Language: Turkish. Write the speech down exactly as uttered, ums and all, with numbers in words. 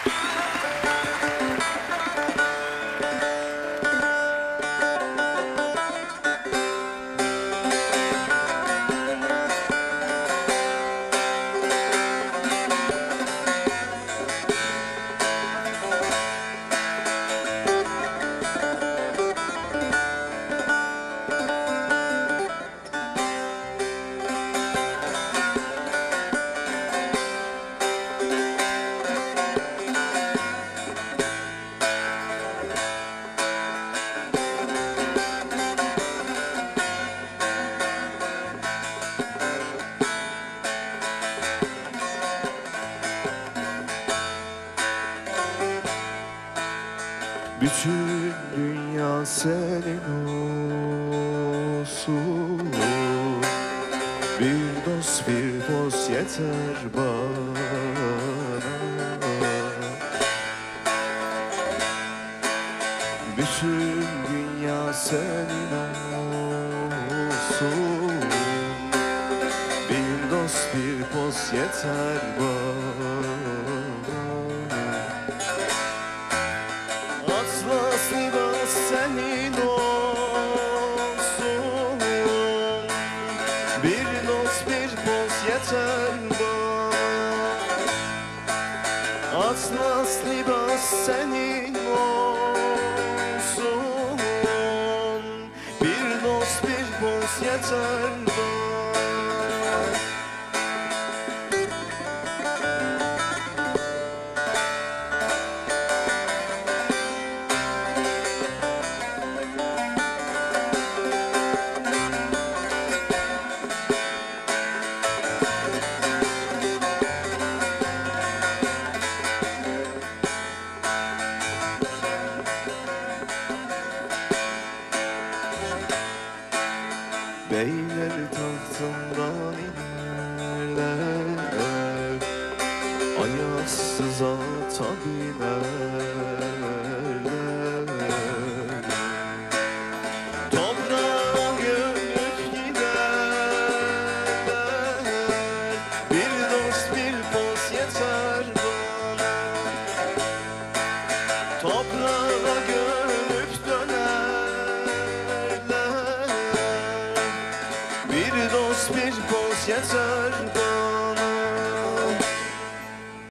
Bütün dünya senin olsun. Bir dost bir poz yeter bana. Bütün dünya senin olsun. Bir dost bir poz yeter bana. Atlas libas senin olsun. Bir dost bir poz yeter bana. Atlas libas senin olsun. Bir dost bir poz yeter bana. Beyler tahtından inerler, ayaksız ata binerler. Toprağa gömüp giderler, bir dost bir poz yeter bana. Toprağa gömüp